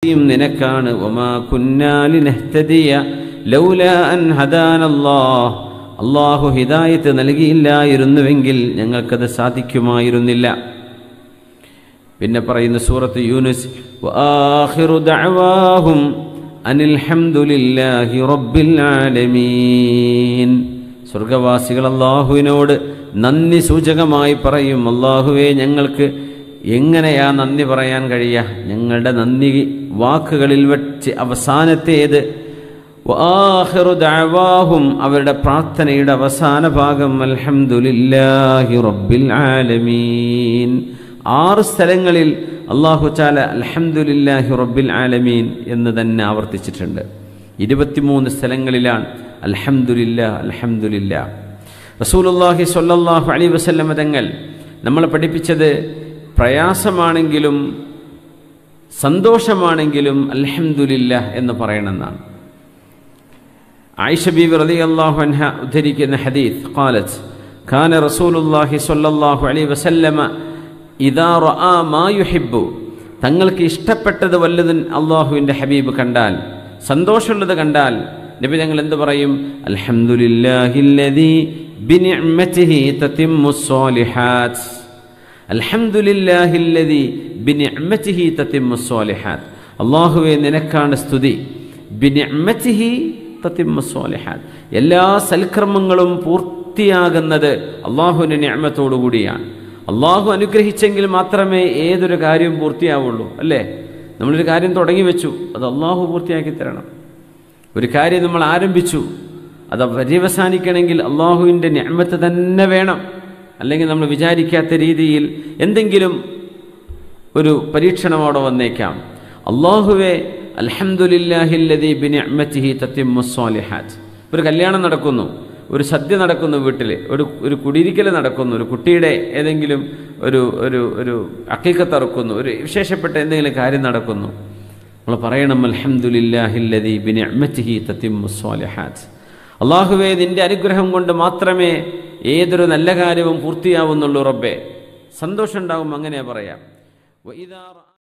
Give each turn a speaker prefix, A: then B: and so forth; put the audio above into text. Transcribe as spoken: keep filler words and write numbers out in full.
A: നിനക്കാണ്. വമാ കുന്നാ ലിനഹ്തദിയ ലൗലാ അൻ ഹദാനല്ലാഹ്, അല്ലാഹു ഹിദായത്ത് നൽകിയില്ലായിരുന്നുവെങ്കിൽ ഞങ്ങൾക്കത് സാധിക്കുമായിരുന്നില്ല. പിന്നെ പറയുന്ന സൂറത്ത് യൂനുസ്, വആഖിറു ദഅവാഹും അനിൽ ഹംദുലില്ലാഹി റബ്ബിൽ ആലമീൻ. സ്വർഗവാസികൾ അല്ലാഹുവിനോട് നന്ദി സൂചകമായി പറയും, അല്ലാഹുവേ ഞങ്ങൾക്ക് എങ്ങനെയാ നന്ദി പറയാൻ കഴിയുക? ഞങ്ങളുടെ നന്ദി വാക്കുകളിൽ വെച്ച് അവസാനത്തേത് വആഖിറു ദഅവാഹും, അവരുടെ പ്രാർത്ഥനയുടെ അവസാന ഭാഗം അൽഹംദുലില്ലാഹി റബ്ബിൽ ആലമീൻ. ആറ് സ്ഥലങ്ങളിൽ അല്ലാഹു തആല അൽഹംദുലില്ലാഹി റബ്ബിൽ ആലമീൻ എന്ന് തന്നെ ആവർത്തിച്ചിട്ടുണ്ട്. ഇരുപത്തിമൂന്ന് സ്ഥലങ്ങളിലാണ് അൽഹംദുലില്ലാഹ് അൽഹംദുലില്ലാഹ്. റസൂലുള്ളാഹി സ്വല്ലല്ലാഹു അലൈഹി വസല്ലം തങ്ങൾ നമ്മളെ പഠിപ്പിച്ചത് പ്രയാസമാണെങ്കിലും സന്തോഷമാണെങ്കിലും അൽഹംദുലില്ലാഹ് എന്ന് പറയണമെന്നാണ്. ആയിഷ ബീവി റളിയല്ലാഹു അൻഹ ഉദ്ധരിക്കുന്ന ഹദീസ്, ഖാലത്ത് കാന റസൂലുള്ളാഹി സ്വല്ലല്ലാഹു അലൈഹി വസല്ലമ ഇദാ റആ മാ യുഹിബ്ബു, തങ്ങൾക്ക് ഇഷ്ടപ്പെട്ടത് വല്ലതും അല്ലാഹുവിൻ്റെ ഹബീബ് കണ്ടാൽ, സന്തോഷമുള്ളത് കണ്ടാൽ നബി തങ്ങൾ എന്ത് പറയും? അൽഹംദുലില്ലാഹില്ലദീ ബിനിഅ്മതിഹി തതിമ്മുസ് സ്വാലിഹാത്ത്. അൽഹംദുലില്ലാഹില്ലദീ ബിനിഅ്മതിഹി തതിമ്മുസ് സ്വാലിഹാത്ത്. അല്ലാഹുവേ നിനക്കാണ് സ്തുതി. ബിനിഅ്മതിഹി തതിമ്മുസ് സ്വാലിഹാത്ത്, എല്ലാ സൽക്കർമ്മങ്ങളും പൂർത്തിയാകുന്നത് അല്ലാഹുവിൻ്റെ നിഅമത്തോടു കൂടിയാണ്. അല്ലാഹു അനുഗ്രഹിച്ചെങ്കിൽ മാത്രമേ ഏതൊരു കാര്യവും പൂർത്തിയാവുള്ളൂ, അല്ലേ? നമ്മളൊരു കാര്യം തുടങ്ങി വെച്ചു, അത് അല്ലാഹു പൂർത്തിയാക്കി തരണം. ഒരു കാര്യം നമ്മൾ ആരംഭിച്ചു, അത് പര്യവസാനിക്കണമെങ്കിൽ അല്ലാഹുവിൻ്റെ നിഅമത്ത് തന്നെ വേണം. അല്ലെങ്കിൽ നമ്മൾ വിചാരിക്കാത്ത രീതിയിൽ എന്തെങ്കിലും ഒരു പരീക്ഷണം അവിടെ വന്നേക്കാം. അല്ലാഹുവേ അൽഹംദുലില്ലാഹില്ലദീ ബിനിഅ്മതിഹി തതിമ്മുസ് സ്വാലിഹാത്ത്. ഒരു കല്യാണം നടക്കുന്നു, ഒരു സദ്യ നടക്കുന്നു, വീട്ടിൽ ഒരു ഒരു കുടിയിരിക്കൽ നടക്കുന്നു, ഒരു കുട്ടിയുടെ ഏതെങ്കിലും ഒരു ഒരു ഒരു അഖീഖത്ത് അറുക്കുന്നു, ഒരു വിശേഷപ്പെട്ട എന്തെങ്കിലും കാര്യം നടക്കുന്നു, നമ്മൾ പറയണം അൽഹംദുലില്ലാഹില്ലദീ ബിനിഅ്മതിഹി തതിമ്മുസ് സ്വാലിഹാത്ത്. അല്ലാഹുവേ നിന്റെ അനുഗ്രഹം കൊണ്ട് മാത്രമേ ഏതൊരു നല്ല കാര്യവും പൂർത്തിയാവുന്നുള്ളൂ റബ്ബേ. സന്തോഷം ഉണ്ടാവും, അങ്ങനെ പറയാം.